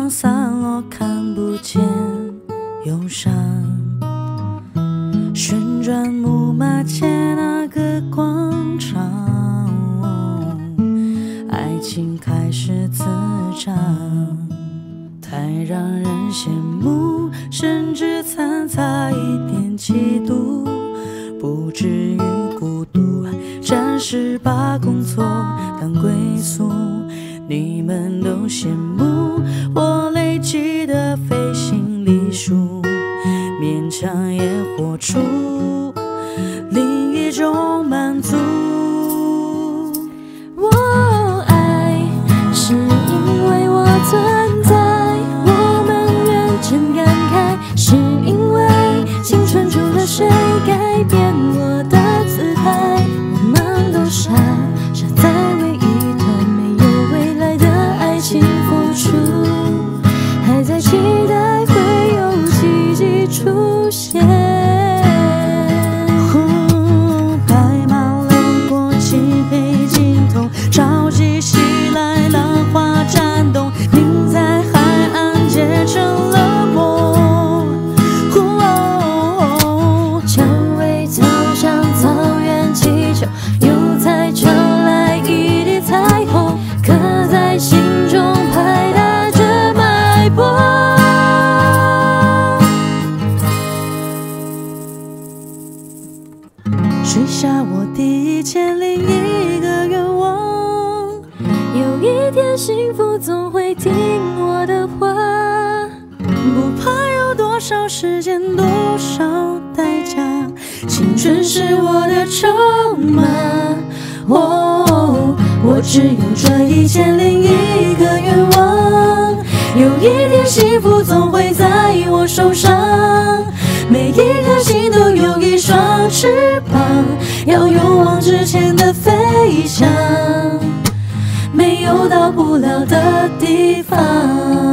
光散落，看不见忧伤。旋转木马街那个广场，爱情开始滋长，太让人羡慕，甚至掺杂一点嫉妒，不至于孤独，暂时把工作当归宿。你们都羡慕我累积的飞行里数，勉强也活出另一种满足。 我爱是因为我存在，我们认真感慨，是因为青春除了谁改变我的姿态。我们都傻在为一段没有未来的爱情付出，还在期待会有奇迹出现。 白马流过漆黑尽头，潮汐袭来，浪花颤动，您在海岸结成了梦。 久违走向草原气球，又再传来一地彩虹，刻在心中拍打着脉搏。 许下我第1001个愿望， 有一天幸福总会听我的话， 不怕有多少时间，多少代价，青春是我的筹码。我只有这1001个愿望，有一天幸福总会在我手上，每一颗心都有一双翅膀，要勇往直前的飞翔，没有到不了的地方。